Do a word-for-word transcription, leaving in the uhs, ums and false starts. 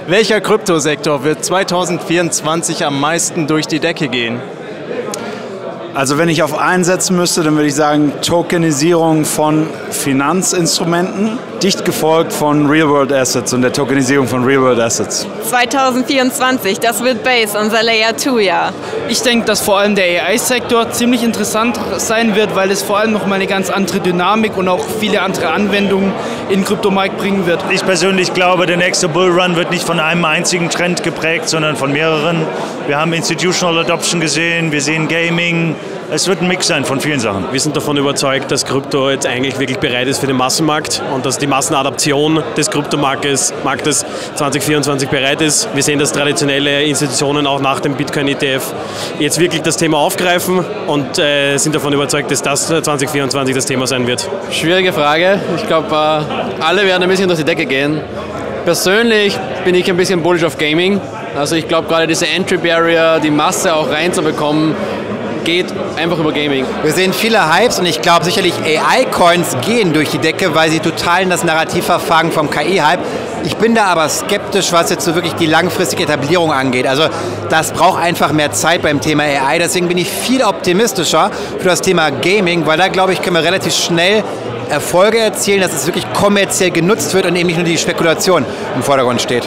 Welcher Kryptosektor wird zweitausendvierundzwanzig am meisten durch die Decke gehen? Also wenn ich auf einen setzen müsste, dann würde ich sagen Tokenisierung von Finanzinstrumenten, dicht gefolgt von Real-World Assets und der Tokenisierung von Real-World Assets. zweitausendvierundzwanzig, das wird Base, unser Layer zwei Jahr. Ich denke, dass vor allem der A I-Sektor ziemlich interessant sein wird, weil es vor allem noch mal eine ganz andere Dynamik und auch viele andere Anwendungen in den Kryptomarkt bringen wird. Ich persönlich glaube, der nächste Bullrun wird nicht von einem einzigen Trend geprägt, sondern von mehreren. Wir haben Institutional Adoption gesehen, wir sehen Gaming. Es wird ein Mix sein von vielen Sachen. Wir sind davon überzeugt, dass Krypto jetzt eigentlich wirklich bereit ist für den Massenmarkt und dass die Massenadaption des Kryptomarktes Marktes zweitausendvierundzwanzig bereit ist. Wir sehen, dass traditionelle Institutionen auch nach dem Bitcoin-E T F jetzt wirklich das Thema aufgreifen und äh, sind davon überzeugt, dass das zweitausendvierundzwanzig das Thema sein wird. Schwierige Frage. Ich glaube, äh, alle werden ein bisschen durch die Decke gehen. Persönlich bin ich ein bisschen bullish auf Gaming. Also ich glaube, gerade diese Entry Barrier, die Masse auch reinzubekommen, geht einfach über Gaming. Wir sehen viele Hypes und ich glaube sicherlich A I-Coins gehen durch die Decke, weil sie total in das Narrativ verfangen vom K I-Hype. Ich bin da aber skeptisch, was jetzt so wirklich die langfristige Etablierung angeht. Also das braucht einfach mehr Zeit beim Thema A I. Deswegen bin ich viel optimistischer für das Thema Gaming, weil da glaube ich, können wir relativ schnell Erfolge erzielen, dass es wirklich kommerziell genutzt wird und eben nicht nur die Spekulation im Vordergrund steht.